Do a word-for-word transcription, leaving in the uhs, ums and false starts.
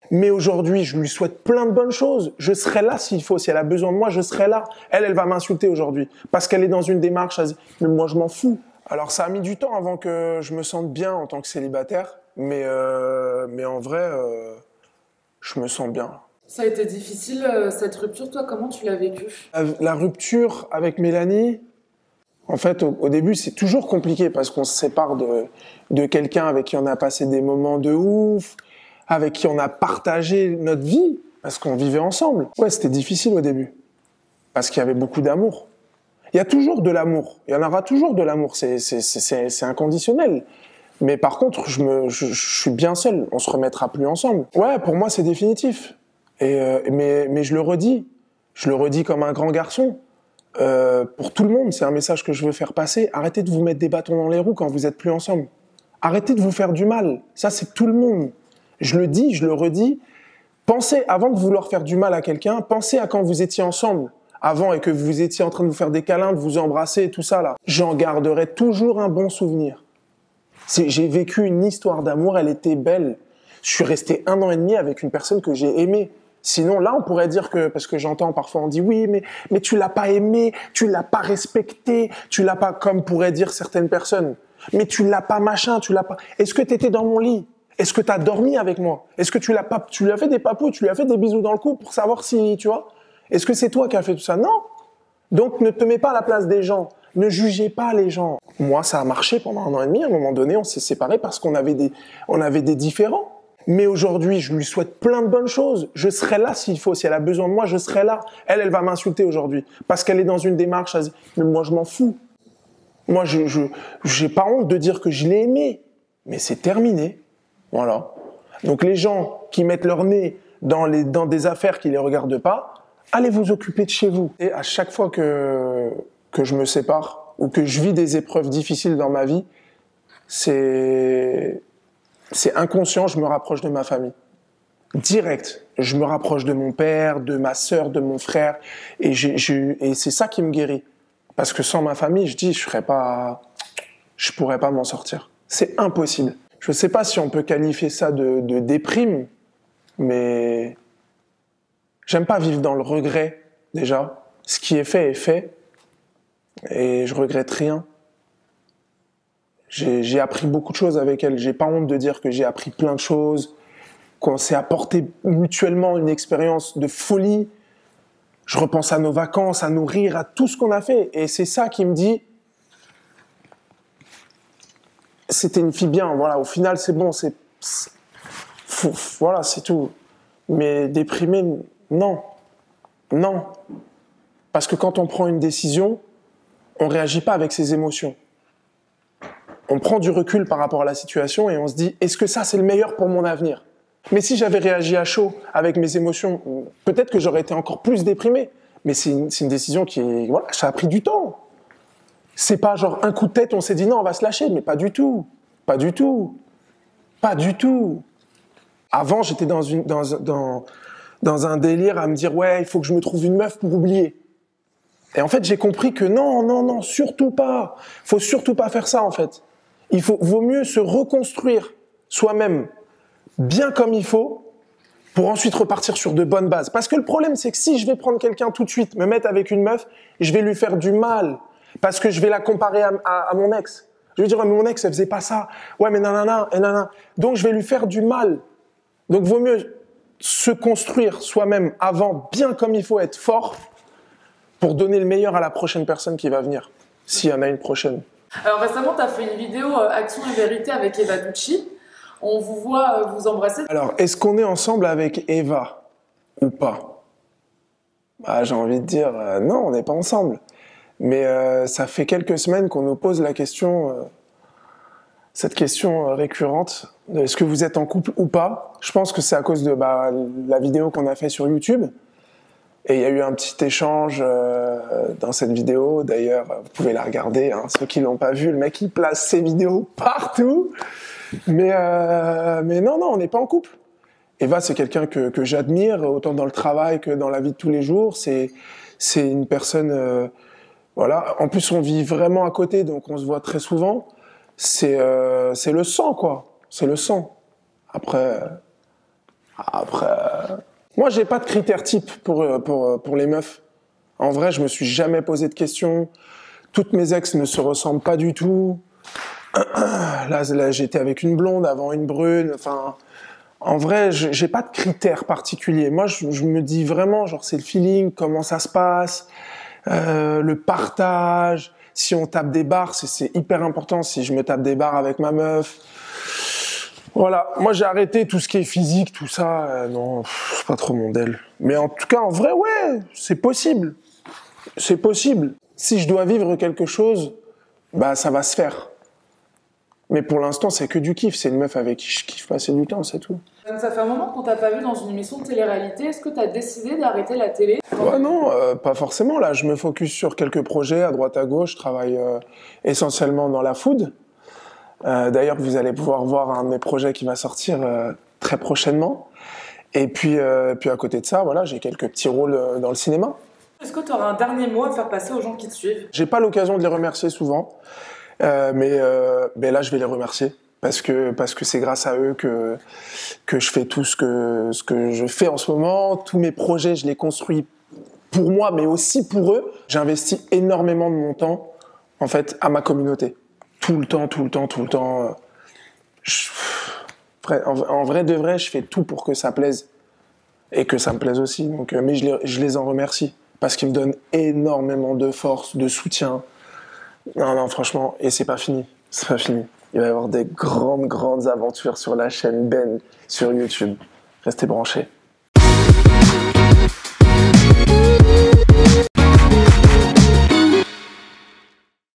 Mais aujourd'hui, je lui souhaite plein de bonnes choses. Je serai là s'il faut. Si elle a besoin de moi, je serai là. Elle, elle va m'insulter aujourd'hui. Parce qu'elle est dans une démarche. Elle... Mais moi, je m'en fous. Alors, ça a mis du temps avant que je me sente bien en tant que célibataire. Mais, euh, mais en vrai, euh, je me sens bien. Ça a été difficile, euh, cette rupture. Toi, comment tu l'as vécue? La, la rupture avec Mélanie, en fait, au, au début, c'est toujours compliqué parce qu'on se sépare de, de quelqu'un avec qui on a passé des moments de ouf, avec qui on a partagé notre vie, parce qu'on vivait ensemble. Ouais, c'était difficile au début, parce qu'il y avait beaucoup d'amour. Il y a toujours de l'amour, il y en aura toujours de l'amour, c'est, c'est, c'est, c'est inconditionnel. Mais par contre, je, me, je, je suis bien seul, on se remettra plus ensemble. Ouais, pour moi, c'est définitif. Et, euh, mais, mais je le redis, je le redis comme un grand garçon. Euh, pour tout le monde, c'est un message que je veux faire passer. Arrêtez de vous mettre des bâtons dans les roues quand vous êtes plus ensemble. Arrêtez de vous faire du mal. Ça, c'est tout le monde. Je le dis, je le redis. Pensez, avant de vouloir faire du mal à quelqu'un, pensez à quand vous étiez ensemble, avant, et que vous étiez en train de vous faire des câlins, de vous embrasser et tout ça, là. J'en garderai toujours un bon souvenir. C'est, j'ai vécu une histoire d'amour, elle était belle. Je suis resté un an et demi avec une personne que j'ai aimée. Sinon, là, on pourrait dire que, parce que j'entends parfois, on dit oui, mais, mais tu l'as pas aimé, tu l'as pas respecté, tu l'as pas, comme pourraient dire certaines personnes. Mais tu l'as pas machin, tu l'as pas. Est-ce que t'étais dans mon lit? Est-ce que t'as dormi avec moi? Est-ce que tu l'as pas, tu lui as fait des papous, tu lui as fait des bisous dans le cou pour savoir si, tu vois? Est-ce que c'est toi qui as fait tout ça? Non. Donc, ne te mets pas à la place des gens. Ne jugez pas les gens. Moi, ça a marché pendant un an et demi. À un moment donné, on s'est séparés parce qu'on avait des, on avait des différends. Mais aujourd'hui, je lui souhaite plein de bonnes choses. Je serai là s'il faut. Si elle a besoin de moi, je serai là. Elle, elle va m'insulter aujourd'hui. Parce qu'elle est dans une démarche. Elle... Mais moi, je m'en fous. Moi, je, je, j'ai pas honte de dire que je l'ai aimé. Mais c'est terminé. Voilà. Donc, les gens qui mettent leur nez dans les, dans des affaires qui les regardent pas, allez vous occuper de chez vous. Et à chaque fois que, que je me sépare ou que je vis des épreuves difficiles dans ma vie, c'est, c'est inconscient, je me rapproche de ma famille. Direct. Je me rapproche de mon père, de ma sœur, de mon frère. Et, j'ai, j'ai, et c'est ça qui me guérit. Parce que sans ma famille, je dis, je serais pas, je pourrais pas m'en sortir. C'est impossible. Je sais pas si on peut qualifier ça de, de déprime, mais j'aime pas vivre dans le regret, déjà. Ce qui est fait est fait. Et je regrette rien. J'ai, j'ai appris beaucoup de choses avec elle. J'ai pas honte de dire que j'ai appris plein de choses, qu'on s'est apporté mutuellement une expérience de folie. Je repense à nos vacances, à nos rires, à tout ce qu'on a fait. Et c'est ça qui me dit, c'était une fille bien. Voilà, au final, c'est bon. C'est, c'est faut, voilà, c'est tout. Mais déprimé, non. Non. Parce que quand on prend une décision, on réagit pas avec ses émotions. On prend du recul par rapport à la situation et on se dit, est-ce que ça, c'est le meilleur pour mon avenir? Mais si j'avais réagi à chaud avec mes émotions, peut-être que j'aurais été encore plus déprimé. Mais c'est une, c'est une décision qui est, voilà, ça a pris du temps. C'est pas genre un coup de tête, on s'est dit non, on va se lâcher, mais pas du tout. Pas du tout. Pas du tout. Avant, j'étais dans une, dans, dans, dans un délire à me dire, ouais, il faut que je me trouve une meuf pour oublier. Et en fait, j'ai compris que non, non, non, surtout pas. Faut surtout pas faire ça, en fait. Il faut, vaut mieux se reconstruire soi-même bien comme il faut pour ensuite repartir sur de bonnes bases. Parce que le problème, c'est que si je vais prendre quelqu'un tout de suite, me mettre avec une meuf, je vais lui faire du mal. Parce que je vais la comparer à, à, à mon ex. Je vais dire, ouais, mais mon ex, elle faisait pas ça. Ouais, mais nanana, et nanana. Donc, je vais lui faire du mal. Donc, vaut mieux se construire soi-même avant, bien comme il faut, être fort, pour donner le meilleur à la prochaine personne qui va venir, s'il y en a une prochaine. Alors récemment, tu as fait une vidéo euh, Action et Vérité avec Eva Ducci. On vous voit euh, vous embrasser. Alors, est-ce qu'on est ensemble avec Eva ou pas? Bah, j'ai envie de dire, euh, non, on n'est pas ensemble. Mais euh, ça fait quelques semaines qu'on nous pose la question, euh, cette question euh, récurrente, de est-ce que vous êtes en couple ou pas? Je pense que c'est à cause de bah, la vidéo qu'on a fait sur YouTube. Et il y a eu un petit échange euh, dans cette vidéo. D'ailleurs, vous pouvez la regarder. Hein, ceux qui l'ont pas vu, le mec il place ses vidéos partout. Mais euh, mais non, non, on n'est pas en couple. Eva, c'est quelqu'un que que j'admire autant dans le travail que dans la vie de tous les jours. C'est c'est une personne, euh, voilà. En plus, on vit vraiment à côté, donc on se voit très souvent. C'est euh, c'est le sang, quoi. C'est le sang. Après, Après, euh... moi, j'ai pas de critères types pour, pour, pour les meufs. En vrai, je me suis jamais posé de questions. Toutes mes ex ne se ressemblent pas du tout. Là, là j'étais avec une blonde, avant une brune. Enfin, en vrai, j'ai pas de critères particuliers. Moi, je, je me dis vraiment, genre, c'est le feeling, comment ça se passe, euh, le partage. Si on tape des barres, c'est hyper important. Si je me tape des barres avec ma meuf. Voilà, moi j'ai arrêté tout ce qui est physique, tout ça, euh, non, c'est pas trop mon del. Mais en tout cas, en vrai, ouais, c'est possible. C'est possible. Si je dois vivre quelque chose, bah ça va se faire. Mais pour l'instant, c'est que du kiff. C'est une meuf avec qui je kiffe passer du temps, c'est tout. Donc ça fait un moment qu'on t'a pas vu dans une émission de télé-réalité. Est-ce que t'as décidé d'arrêter la télé? Ouais, non, euh, pas forcément. Là, je me focus sur quelques projets à droite à gauche. Je travaille euh, essentiellement dans la food. Euh, D'ailleurs, vous allez pouvoir voir un de mes projets qui va sortir euh, très prochainement. Et puis, euh, puis à côté de ça, voilà, j'ai quelques petits rôles euh, dans le cinéma. Est-ce que tu auras un dernier mot à faire passer aux gens qui te suivent? J'ai pas l'occasion de les remercier souvent, euh, mais, euh, mais là, je vais les remercier parce que parce que c'est grâce à eux que que je fais tout ce que ce que je fais en ce moment. Tous mes projets, je les construis pour moi, mais aussi pour eux. J'investis énormément de mon temps, en fait, à ma communauté. Tout le temps, tout le temps, tout le temps. Je... En, en vrai de vrai, je fais tout pour que ça plaise. Et que ça me plaise aussi. Donc, euh, mais je les, je les en remercie. Parce qu'ils me donnent énormément de force, de soutien. Non, non, franchement, et c'est pas fini. C'est pas fini. Il va y avoir des grandes, grandes aventures sur la chaîne Ben, sur YouTube. Restez branchés.